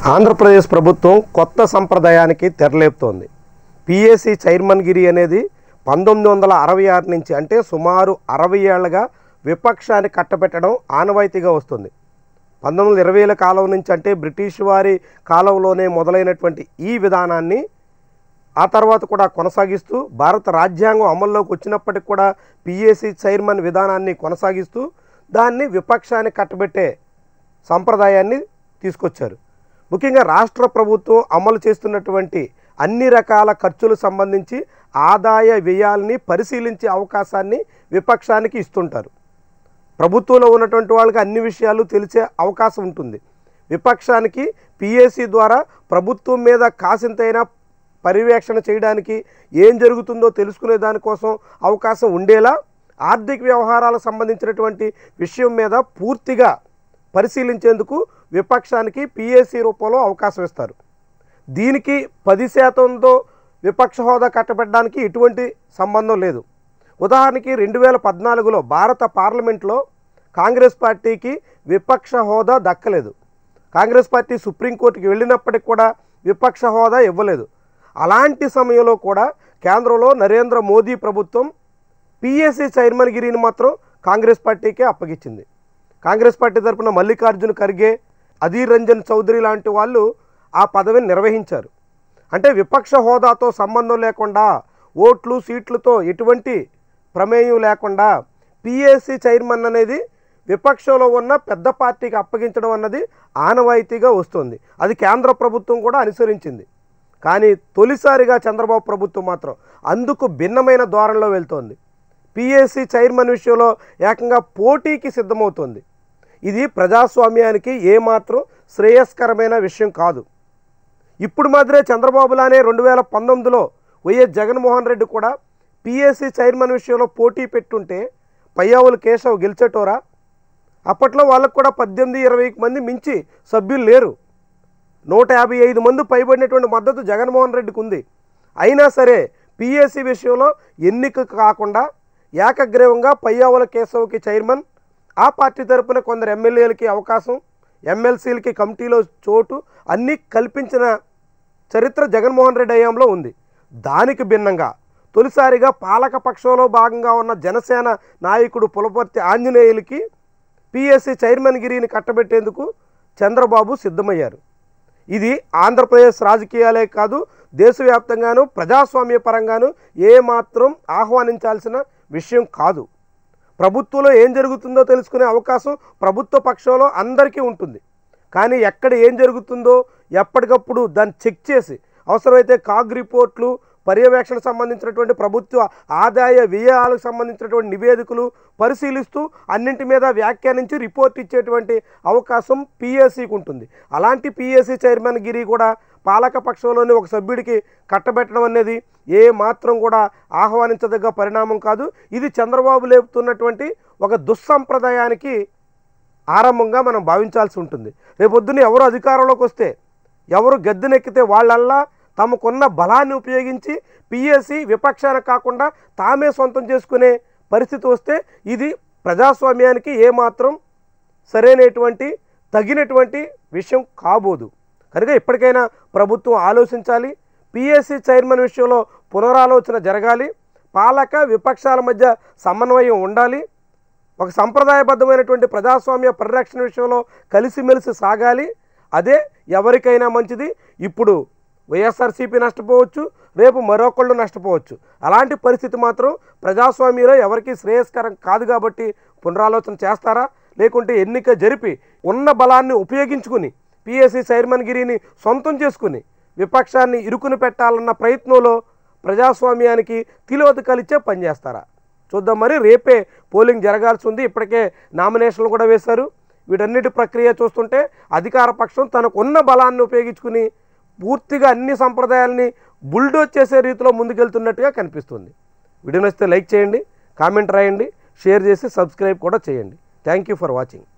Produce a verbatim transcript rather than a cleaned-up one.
ఆంధ్రప్రదేశ్ ప్రభుత్వం కొత్త సంప్రదాయానికి తెరలేపుతోంది. పిఎస్సి చైర్మన్ గిరి అనేది పంతొమ్మిది వందల అరవై ఆరు నుంచి అంటే సుమారు అరవై ఏళ్లుగా విపక్షాన్ని కట్టబెట్టడం ఆనవాయితీగా వస్తుంది. పంతొమ్మిది వందల ఇరవైల కాలం నుంచి అంటే బ్రిటిష్ వారి కాలంలోనే మొదలైనటువంటి ఈ విధానాన్ని ఆ తర్వాత కూడా కొనసాగిస్తూ భారత రాజ్యాంగం అమల్లోకి వచ్చినప్పటికి కూడా పిఎస్సి చైర్మన్ విధానాన్ని కొనసాగిస్తూ దాన్ని విపక్షాన్ని కట్టబెట్టే సంప్రదాయాన్ని తీసుకొచ్చారు. ముఖ్యంగా రాష్ట్ర ప్రభుత్వం అమలు చేస్తున్నటువంటి అన్ని రకాల ఖర్చులకు సంబంధించి ఆదాయ వ్యయాల్ని పరిశీలించే అవకాశాన్ని విపక్షానికి ఇస్తుంటారు. ప్రభుత్వంలో ఉన్నటువంటి వాళ్ళకి అన్ని విషయాలు తెలిసే అవకాశం ఉంటుంది. విపక్షానికి పిఎస్సి ద్వారా ప్రభుత్వం మీద కాసింతైనా పర్యవేక్షణ చేయడానికి ఏం జరుగుతుందో తెలుసుకునే దానికోసం అవకాశం ఉండేలా ఆర్థిక వ్యవహారాలకు సంబంధించినటువంటి విషయం మీద పూర్తిగా పరిశీలించేందుకు విపక్షానికి పిఎస్సి రూపంలో అవకాశం ఇస్తారు. దీనికి పది శాతంతో విపక్ష హోదా కట్టబెట్టడానికి ఎటువంటి సంబంధం లేదు. ఉదాహరణకి రెండు వేల పద్నాలుగులో భారత పార్లమెంట్లో కాంగ్రెస్ పార్టీకి విపక్ష హోదా దక్కలేదు. కాంగ్రెస్ పార్టీ సుప్రీంకోర్టుకి వెళ్ళినప్పటికి కూడా విపక్ష హోదా ఇవ్వలేదు. అలాంటి సమయంలో కూడా కేంద్రంలో నరేంద్ర మోదీ ప్రభుత్వం పిఎస్సి చైర్మన్ గిరిని మాత్రం కాంగ్రెస్ పార్టీకే అప్పగించింది. కాంగ్రెస్ పార్టీ తరఫున మల్లికార్జున ఖర్గే, అధీర్ రంజన్ చౌదరి లాంటి వాళ్ళు ఆ పదవిని నిర్వహించారు. అంటే విపక్ష హోదాతో సంబంధం లేకుండా, ఓట్లు సీట్లతో ఎటువంటి ప్రమేయం లేకుండా పిఎస్సి చైర్మన్ అనేది విపక్షంలో ఉన్న పెద్ద పార్టీకి అప్పగించడం అన్నది ఆనవాయితీగా వస్తుంది. అది కేంద్ర ప్రభుత్వం కూడా అనుసరించింది. కానీ తొలిసారిగా చంద్రబాబు ప్రభుత్వం మాత్రం అందుకు భిన్నమైన ధోరణిలో వెళ్తోంది. పిఎస్సి చైర్మన్ విషయంలో ఏకంగా పోటీకి సిద్ధమవుతోంది. ఇది ప్రజాస్వామ్యానికి ఏమాత్రం శ్రేయస్కరమైన విషయం కాదు. ఇప్పుడు మాత్రమే చంద్రబాబులానే రెండు వేల పంతొమ్మిదిలో వైఎస్ జగన్మోహన్ రెడ్డి కూడా పిఎస్సి చైర్మన్ విషయంలో పోటీ పెట్టుంటే పయ్యావులు కేశవ్ గెలిచేటోరా? అప్పట్లో వాళ్ళకు కూడా పద్దెనిమిది ఇరవై మంది మించి సభ్యులు లేరు. నూట యాభై ఐదు మంది పైబడినటువంటి మద్దతు జగన్మోహన్ రెడ్డికి ఉంది. అయినా సరే పిఎస్సి విషయంలో ఎన్నిక కాకుండా ఏకగ్రీవంగా పయ్యావుల కేశవ్కి చైర్మన్, ఆ పార్టీ తరపున కొందరు ఎమ్మెల్యేలకి అవకాశం, ఎమ్మెల్సీలకి కమిటీలో చోటు అన్నీ కల్పించిన చరిత్ర జగన్మోహన్ రెడ్డి హయాంలో ఉంది. దానికి భిన్నంగా తొలిసారిగా పాలక పక్షంలో భాగంగా ఉన్న జనసేన నాయకుడు పులపర్తి ఆంజనేయులకి పిఎస్సి చైర్మన్ గిరిని కట్టబెట్టేందుకు చంద్రబాబు సిద్ధమయ్యారు. ఇది ఆంధ్రప్రదేశ్ రాజకీయాలే కాదు, దేశవ్యాప్తంగాను ప్రజాస్వామ్య పరంగాను ఏమాత్రం ఆహ్వానించాల్సిన విషయం కాదు. ప్రభుత్వంలో ఏం జరుగుతుందో తెలుసుకునే అవకాశం ప్రభుత్వ పక్షంలో అందరికీ ఉంటుంది. కానీ ఎక్కడ ఏం జరుగుతుందో ఎప్పటికప్పుడు దాన్ని చెక్ చేసి అవసరమైతే కాగ్ రిపోర్ట్లు, పర్యవేక్షణ సంబంధించినటువంటి ప్రభుత్వ ఆదాయ వ్యయాలకు సంబంధించినటువంటి నివేదికలు పరిశీలిస్తూ అన్నింటి మీద వ్యాఖ్యానించి రిపోర్ట్ ఇచ్చేటువంటి అవకాశం పిఎస్సికి ఉంటుంది. అలాంటి పిఎస్సి చైర్మన్ గిరి కూడా పాలక పక్షంలోని ఒక సభ్యుడికి కట్టబెట్టడం అనేది ఏ మాత్రం కూడా ఆహ్వానించదగ్గ పరిణామం కాదు. ఇది చంద్రబాబు లేపుతున్నటువంటి ఒక దుస్సంప్రదాయానికి ఆరంభంగా మనం భావించాల్సి ఉంటుంది. రేపొద్దున ఎవరు అధికారంలోకి వస్తే, ఎవరు గద్దెనెక్కితే వాళ్ళల్లా తమకున్న బలాన్ని ఉపయోగించి పిఎస్సి విపక్షాన కాకుండా తామే సొంతం చేసుకునే పరిస్థితి వస్తే ఇది ప్రజాస్వామ్యానికి ఏమాత్రం సరైనటువంటి తగినటువంటి విషయం కాబోదు. కనుక ఇప్పటికైనా ప్రభుత్వం ఆలోచించాలి. పిఎస్సి చైర్మన్ విషయంలో పునరాలోచన జరగాలి. పాలక విపక్షాల మధ్య సమన్వయం ఉండాలి. ఒక సంప్రదాయబద్ధమైనటువంటి ప్రజాస్వామ్య పరిరక్షణ విషయంలో కలిసిమెలిసి సాగాలి. అదే ఎవరికైనా మంచిది. ఇప్పుడు వైఎస్ఆర్సీపీ నష్టపోవచ్చు, రేపు మరొకళ్ళు నష్టపోవచ్చు. అలాంటి పరిస్థితి మాత్రం ప్రజాస్వామ్యంలో ఎవరికి శ్రేయస్కరం కాదు. కాబట్టి పునరాలోచన చేస్తారా, లేకుంటే ఎన్నిక జరిపి ఉన్న బలాన్ని ఉపయోగించుకుని పిఎస్సి చైర్మన్ గిరిని సొంతం చేసుకుని విపక్షాన్ని ఇరుకుని పెట్టాలన్న ప్రయత్నంలో ప్రజాస్వామ్యానికి తిలోదకాలిచ్చే పనిచేస్తారా చూద్దాం. మరి రేపే పోలింగ్ జరగాల్సి ఉంది. ఇప్పటికే నామినేషన్లు కూడా వేశారు. వీటన్నిటి ప్రక్రియ చూస్తుంటే అధికార పక్షం తనకు ఉన్న బలాన్ని ఉపయోగించుకుని పూర్తిగా అన్ని సంప్రదాయాలని బుల్డోజ్ చేసే రీతిలో ముందుకెళ్తున్నట్టుగా కనిపిస్తుంది. వీడియో నచ్చితే లైక్ చేయండి, కామెంట్ రాయండి, షేర్ చేసి సబ్స్క్రైబ్ కూడా చేయండి. Thank you for watching.